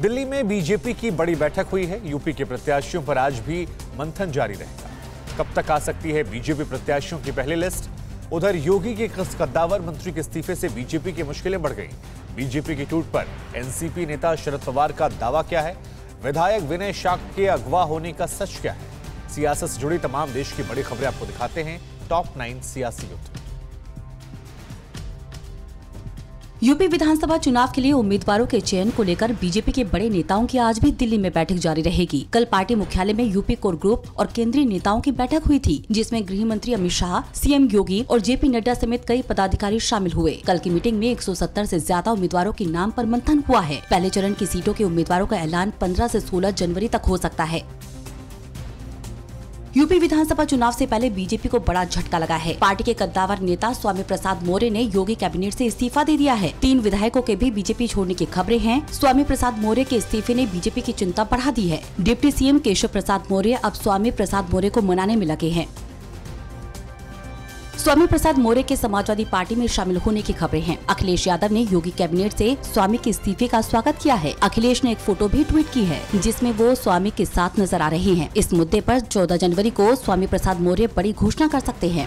दिल्ली में बीजेपी की बड़ी बैठक हुई है। यूपी के प्रत्याशियों पर आज भी मंथन जारी रहेगा। कब तक आ सकती है बीजेपी प्रत्याशियों की पहली लिस्ट? उधर योगी के कद्दावर मंत्री के इस्तीफे से बीजेपी की मुश्किलें बढ़ गई। बीजेपी की टूट पर एनसीपी नेता शरद पवार का दावा क्या है? विधायक विनय शाक्य के अगवा होने का सच क्या है? सियासत से जुड़ी तमाम देश की बड़ी खबरें आपको दिखाते हैं टॉप 9 सियासी युद्ध। यूपी विधानसभा चुनाव के लिए उम्मीदवारों के चयन को लेकर बीजेपी के बड़े नेताओं की आज भी दिल्ली में बैठक जारी रहेगी। कल पार्टी मुख्यालय में यूपी कोर ग्रुप और केंद्रीय नेताओं की बैठक हुई थी, जिसमें गृह मंत्री अमित शाह, सीएम योगी और जेपी नड्डा समेत कई पदाधिकारी शामिल हुए। कल की मीटिंग में 170 से ज्यादा उम्मीदवारों के नाम पर मंथन हुआ है। पहले चरण की सीटों के उम्मीदवारों का ऐलान 15 से 16 जनवरी तक हो सकता है। यूपी विधानसभा चुनाव से पहले बीजेपी को बड़ा झटका लगा है। पार्टी के कद्दावर नेता स्वामी प्रसाद मौर्य ने योगी कैबिनेट से इस्तीफा दे दिया है। 3 विधायकों के भी बीजेपी छोड़ने की खबरें हैं। स्वामी प्रसाद मौर्य के इस्तीफे ने बीजेपी की चिंता बढ़ा दी है। डिप्टी सीएम केशव प्रसाद मौर्य अब स्वामी प्रसाद मौर्य को मनाने में लगे हैं। स्वामी प्रसाद मौर्य के समाजवादी पार्टी में शामिल होने की खबरें हैं। अखिलेश यादव ने योगी कैबिनेट से स्वामी के इस्तीफे का स्वागत किया है। अखिलेश ने एक फोटो भी ट्वीट की है, जिसमें वो स्वामी के साथ नजर आ रहे हैं। इस मुद्दे पर 14 जनवरी को स्वामी प्रसाद मौर्य बड़ी घोषणा कर सकते हैं।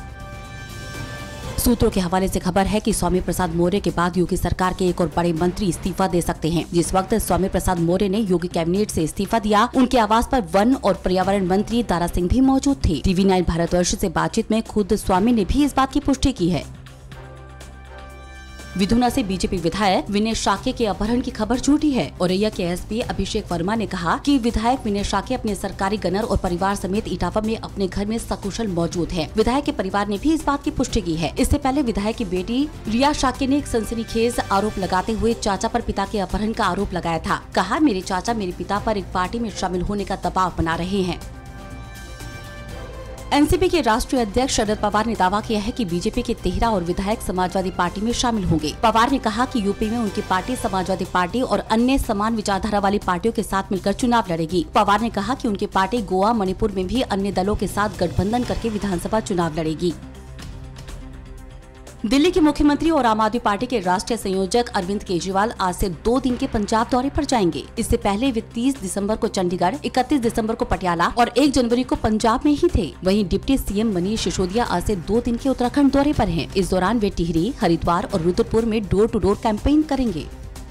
सूत्रों के हवाले से खबर है कि स्वामी प्रसाद मौर्य के बाद योगी सरकार के एक और बड़े मंत्री इस्तीफा दे सकते हैं। जिस वक्त स्वामी प्रसाद मौर्य ने योगी कैबिनेट से इस्तीफा दिया, उनके आवास पर वन और पर्यावरण मंत्री दारा सिंह भी मौजूद थे। टीवी 9 भारतवर्ष से बातचीत में खुद स्वामी ने भी इस बात की पुष्टि की है। विधुना से बीजेपी विधायक विनय शाक्य के अपहरण की खबर झूठी है। औरैया के एसपी अभिषेक वर्मा ने कहा कि विधायक विनय शाक्य अपने सरकारी गनर और परिवार समेत इटावा में अपने घर में सकुशल मौजूद है। विधायक के परिवार ने भी इस बात की पुष्टि की है। इससे पहले विधायक की बेटी रिया शाक्य ने एक सनसनीखेज आरोप लगाते हुए चाचा पर पिता के अपहरण का आरोप लगाया था। कहा, मेरे चाचा मेरे पिता पर एक पार्टी में शामिल होने का दबाव बना रहे हैं। एनसीपी के राष्ट्रीय अध्यक्ष शरद पवार ने दावा किया है कि बीजेपी के 13 और विधायक समाजवादी पार्टी में शामिल होंगे। पवार ने कहा कि यूपी में उनकी पार्टी समाजवादी पार्टी और अन्य समान विचारधारा वाली पार्टियों के साथ मिलकर चुनाव लड़ेगी। पवार ने कहा कि उनकी पार्टी गोवा, मणिपुर में भी अन्य दलों के साथ गठबंधन करके विधानसभा चुनाव लड़ेगी। दिल्ली के मुख्यमंत्री और आम आदमी पार्टी के राष्ट्रीय संयोजक अरविंद केजरीवाल आज से 2 दिन के पंजाब दौरे पर जाएंगे। इससे पहले वे 30 दिसंबर को चंडीगढ़, 31 दिसंबर को पटियाला और 1 जनवरी को पंजाब में ही थे। वहीं डिप्टी सीएम मनीष सिसोदिया आज से 2 दिन के उत्तराखंड दौरे पर हैं। इस दौरान वे टिहरी, हरिद्वार और रुद्रपुर में डोर टू डोर कैंपेन करेंगे।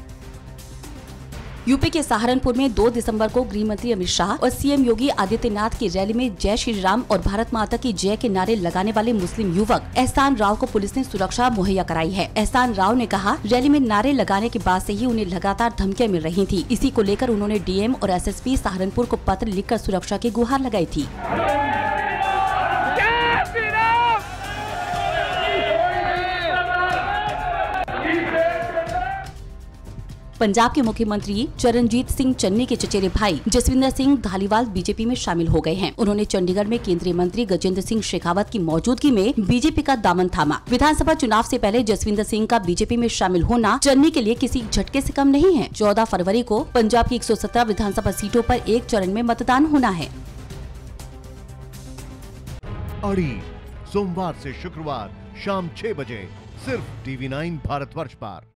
यूपी के सहारनपुर में 2 दिसंबर को गृह मंत्री अमित शाह और सीएम योगी आदित्यनाथ की रैली में जय श्री राम और भारत माता की जय के नारे लगाने वाले मुस्लिम युवक एहसान राव को पुलिस ने सुरक्षा मुहैया कराई है। एहसान राव ने कहा, रैली में नारे लगाने के बाद से ही उन्हें लगातार धमकियां मिल रही थी। इसी को लेकर उन्होंने डीएम और एसएसपी सहारनपुर को पत्र लिखकर सुरक्षा की गुहार लगाई थी। पंजाब के मुख्यमंत्री चरणजीत सिंह चन्नी के चचेरे भाई जसविंदर सिंह धालीवाल बीजेपी में शामिल हो गए हैं। उन्होंने चंडीगढ़ में केंद्रीय मंत्री गजेंद्र सिंह शेखावत की मौजूदगी में बीजेपी का दामन थामा। विधानसभा चुनाव से पहले जसविंदर सिंह का बीजेपी में शामिल होना चन्नी के लिए किसी झटके से कम नहीं है। 14 फरवरी को पंजाब की 117 विधानसभा सीटों पर एक चरण में मतदान होना है। अड़ी सोमवार से शुक्रवार शाम 6 बजे सिर्फ टीवी 9 भारतवर्ष पर।